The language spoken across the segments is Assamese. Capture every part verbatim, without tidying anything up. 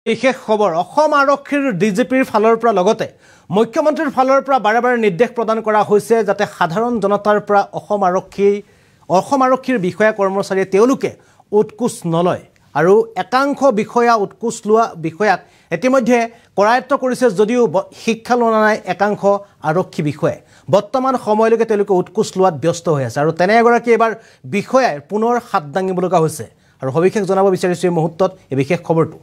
বিশেষ খবৰ অসম আৰক্ষীৰ ডিজিপিৰ ফালৰ পৰা লগতে মুখ্যমন্ত্ৰীৰ ফালৰ পৰা বাৰে বাৰে নিৰ্দেশ প্ৰদান কৰা হৈছে যাতে সাধাৰণ জনতাৰ পৰা অসম আৰক্ষী অসম আৰক্ষীৰ বিষয়া কৰ্মচাৰীয়ে তেওঁলোকে উৎকোচ নলয় আৰু একাংশ বিষয়া উৎকোচ লোৱা বিষয়াক ইতিমধ্যে কৰায়ত্ব কৰিছে যদিও শিক্ষা লোৱা নাই একাংশ আৰক্ষী বিষয়াই বৰ্তমান সময়লৈকে তেওঁলোকে উৎকোচ লোৱাত ব্যস্ত হৈ আছে আৰু তেনে এগৰাকী এবাৰ বিষয়াই পুনৰ হাত দাঙিব লগা হৈছে আৰু সবিশেষ জনাব বিচাৰিছো এই মুহূৰ্তত এই বিশেষ খবৰটো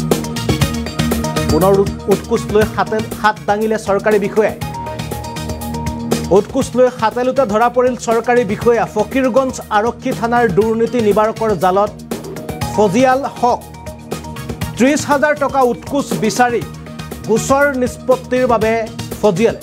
পুনৰ উৎকোচ লৈ হাতে হাত দাঙিলে চৰকাৰী বিষয়াই উৎকোচ লৈ হাতেলুতে ধৰা পৰিল চৰকাৰী বিষয়া ফকিৰগঞ্জ আৰক্ষী থানাৰ দুৰ্নীতি নিবাৰকৰ জালত ফজিয়াল হক ত্ৰিশ হাজাৰ টকা উৎকোচ বিচাৰি গোচৰ নিষ্পত্তিৰ বাবে ফজিয়াল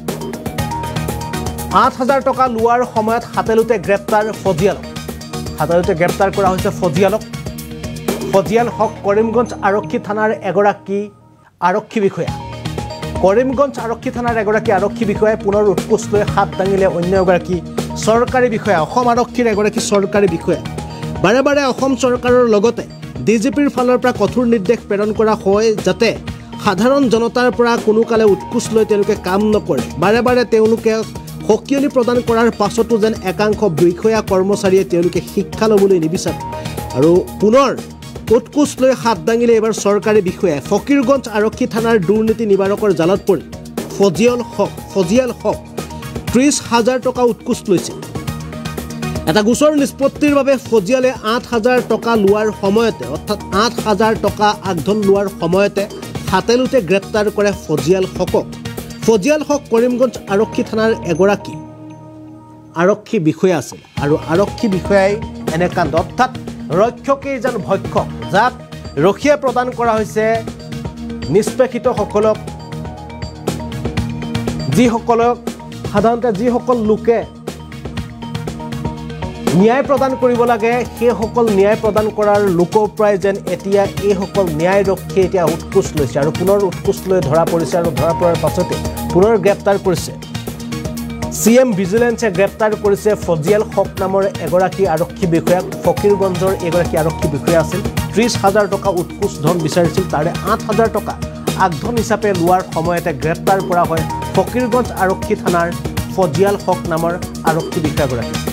আঠ হাজাৰ টকা লোৱাৰ সময়ত হাতেলুতে গ্ৰেপ্তাৰ ফজিয়ালক হাতেলুতে গ্ৰেপ্তাৰ কৰা হৈছে ফজিয়ালক ফজিয়াল হক কৰিমগঞ্জ আৰক্ষী থানাৰ এগৰাকী আৰক্ষী বিষয়া কৰিমগঞ্জ আৰক্ষী থানাৰ এগৰাকী আৰক্ষী বিষয়াই পুনৰ উৎকোচ লৈ হাত দাঙিলে অন্য এগৰাকী চৰকাৰী বিষয়া অসম আৰক্ষীৰ এগৰাকী চৰকাৰী বিষয়া বাৰে বাৰে অসম চৰকাৰৰ লগতে ডিজিপিৰ ফালৰ পৰা কঠোৰ নিৰ্দেশ প্ৰেৰণ কৰা হয় যাতে সাধাৰণ জনতাৰ পৰা কোনো কালে উৎকোচ লৈ তেওঁলোকে কাম নকৰে বাৰে বাৰে তেওঁলোকে সকিয়নি প্ৰদান কৰাৰ পাছতো যেন একাংশ বিষয়া কৰ্মচাৰীয়ে তেওঁলোকে শিক্ষা ল'বলৈ নিবিচাৰে আৰু পুনৰ উৎকোচ লৈ হাত দাঙিলে এবাৰ চৰকাৰী বিষয়াই ফকিৰগঞ্জ আৰক্ষী থানাৰ দুৰ্নীতি নিবাৰকৰ জালত পৰি ফজিয়াল হক ফজিয়াল হক ত্ৰিশ হাজাৰ টকা উৎকোচ লৈছিল এটা গোচৰ নিষ্পত্তিৰ বাবে ফজিয়ালে আঠ হাজাৰ টকা লোৱাৰ সময়তে অৰ্থাৎ আঠ হাজাৰ টকা আগধন লোৱাৰ সময়তে হাতেলুতে গ্ৰেপ্তাৰ কৰে ফজিয়াল হকক ফজিয়াল হক কৰিমগঞ্জ আৰক্ষী থানাৰ এগৰাকী আৰক্ষী বিষয়া আছিল আৰু আৰক্ষী বিষয়াই এনে কাণ্ড অৰ্থাৎ ৰক্ষকেই যেন ভক্ষক যাক ৰক্ষীয়ে প্ৰদান কৰা হৈছে নিষ্পেষিতসকলক যিসকলক সাধাৰণতে যিসকল লোকে ন্যায় প্ৰদান কৰিব লাগে সেইসকল ন্যায় প্ৰদান কৰাৰ লোকৰ পৰাই যেন এতিয়া এইসকল ন্যায়ৰক্ষীয়ে এতিয়া উৎকোচ লৈছে আৰু পুনৰ উৎকোচ লৈ ধৰা পৰিছে আৰু ধৰা পৰাৰ পাছতে পুনৰ গ্ৰেপ্তাৰ কৰিছে চি এম ভিজিলেন্সে গ্ৰেপ্তাৰ কৰিছে ফজিয়াল হক নামৰ এগৰাকী আৰক্ষী বিষয়াক ফকিৰগঞ্জৰ এগৰাকী আৰক্ষী বিষয়া আছিল ত্ৰিশ হাজাৰ টকা উৎকোচ ধন বিচাৰিছিল তাৰে আঠ হাজাৰ টকা আগধন হিচাপে লোৱাৰ সময়তে গ্ৰেপ্তাৰ কৰা হয় ফকিৰগঞ্জ আৰক্ষী থানাৰ ফজিয়াল হক নামৰ আৰক্ষী বিষয়াগৰাকী